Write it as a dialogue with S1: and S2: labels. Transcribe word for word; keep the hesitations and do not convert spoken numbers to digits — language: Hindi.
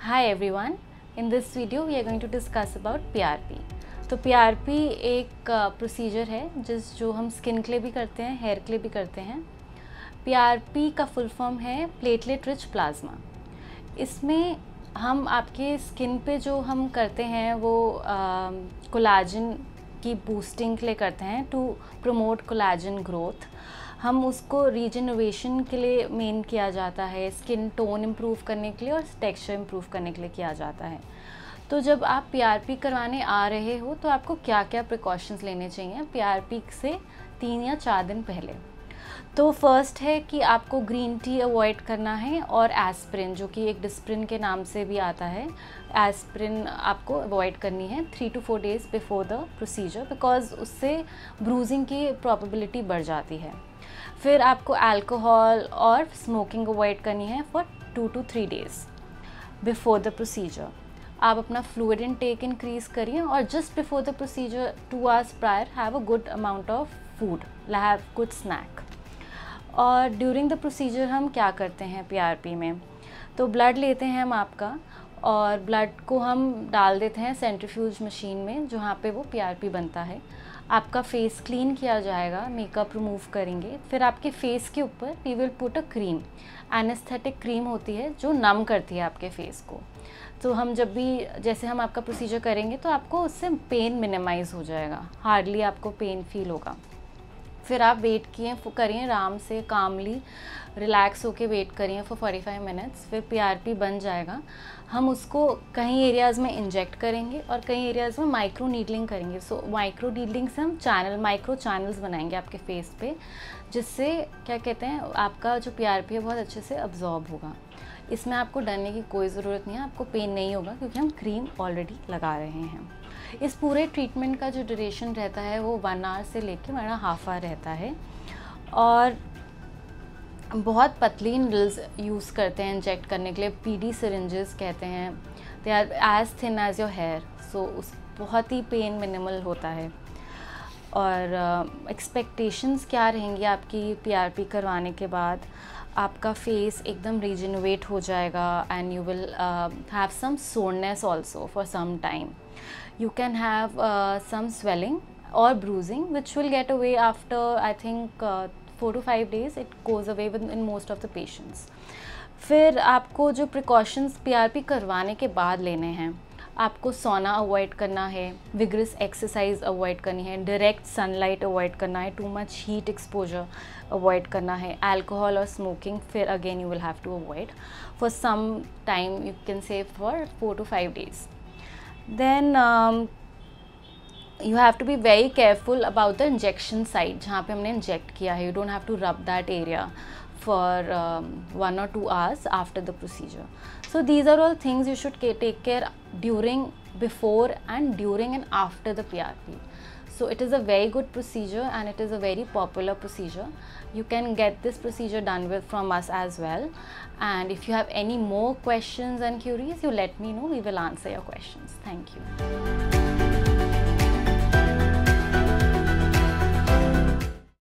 S1: Hi everyone, in this video we are going to discuss about P R P. तो P R P एक प्रोसीजर uh, है जिस जो हम स्किन के लिए भी करते हैं, हेयर के लिए भी करते हैं. P R P का फुल फॉर्म है प्लेटलेट रिच प्लाज्मा. इसमें हम आपके स्किन पे जो हम करते हैं वो कोलाजन uh, की बूस्टिंग के लिए करते हैं टू प्रमोट कोलाजन ग्रोथ. हम उसको रीजनरेशन के लिए मेन किया जाता है, स्किन टोन इम्प्रूव करने के लिए और टेक्सचर इम्प्रूव करने के लिए किया जाता है. तो जब आप P R P करवाने आ रहे हो तो आपको क्या क्या प्रिकॉशंस लेने चाहिए P R P से तीन या चार दिन पहले. तो फर्स्ट है कि आपको ग्रीन टी अवॉइड करना है और एस्प्रिन, जो कि एक डिस्प्रिन के नाम से भी आता है, एस्प्रिन आपको अवॉइड करनी है three two four days before the procedure, because उससे ब्रूजिंग की प्रॉबिलिटी बढ़ जाती है. फिर आपको अल्कोहल और स्मोकिंग अवॉइड करनी है for two two three days before the procedure. आप अपना फ्लूइड इनटेक इंक्रीज़ करिए और just before the procedure two hours prior have a good amount of food, have good snack. और ड्यूरिंग द प्रोसीजर हम क्या करते हैं P R P में, तो ब्लड लेते हैं हम आपका और ब्लड को हम डाल देते हैं सेंट्रीफ्यूज मशीन में जहाँ पे वो P R P बनता है. आपका फेस क्लीन किया जाएगा, मेकअप रिमूव करेंगे. फिर आपके फेस के ऊपर we will put a cream, anaesthetic cream होती है जो नम करती है आपके फेस को. तो हम जब भी जैसे हम आपका प्रोसीजर करेंगे तो आपको उससे पेन मिनिमाइज़ हो जाएगा, हार्डली आपको पेन फील होगा. फिर आप वेट किए करिए आराम से, कामली रिलैक्स होके वेट करिए फॉर फोर्टी फाइव मिनट्स. फिर P R P बन जाएगा. हम उसको कई एरियाज़ में इंजेक्ट करेंगे और कई एरियाज़ में माइक्रो नीडलिंग करेंगे. सो माइक्रो नीडलिंग से हम चैनल माइक्रो चैनल्स बनाएंगे आपके फेस पे, जिससे क्या कहते हैं आपका जो P R P है बहुत अच्छे से अब्जॉर्ब होगा. इसमें आपको डरने की कोई ज़रूरत नहीं है, आपको पेन नहीं होगा क्योंकि हम क्रीम ऑलरेडी लगा रहे हैं. इस पूरे ट्रीटमेंट का जो ड्यूरेशन रहता है वो वन आवर से लेके वन हाफ आवर रहता है. और बहुत पतली नीडल्स यूज़ करते हैं इंजेक्ट करने के लिए, P D सिरिंजेस कहते हैं. They are as thin as your hair, so उस बहुत ही पेन मिनिमल होता है. और एक्सपेक्टेशंस uh, क्या रहेंगी आपकी P R P करवाने के बाद, आपका फेस एकदम रीजनरेट हो जाएगा and you will have some soreness also for some time. You can have uh, some swelling or bruising which will get away after I think uh, four to five days. It goes away with in most of the patients. फिर आपको जो precautions P R P करवाने के बाद लेने हैं, आपको सोना अवॉइड करना है, विग्रस एक्सरसाइज अवॉइड करनी है, डायरेक्ट सनलाइट अवॉइड करना है, too much heat exposure avoid करना है, अल्कोहल और स्मोकिंग फिर again you will have to avoid for some time, you can say for four to five days. Then um, you have to be very careful about the injection site जहाँ पे हमने inject किया है. You don't have to rub that area for um, one or two hours after the procedure. So these are all things you should take care during, before and during and after the P R P. So it is a very good procedure and it is a very popular procedure. You can get this procedure done with from us as well. And if you have any more questions and queries, you let me know. We will answer your questions. Thank you.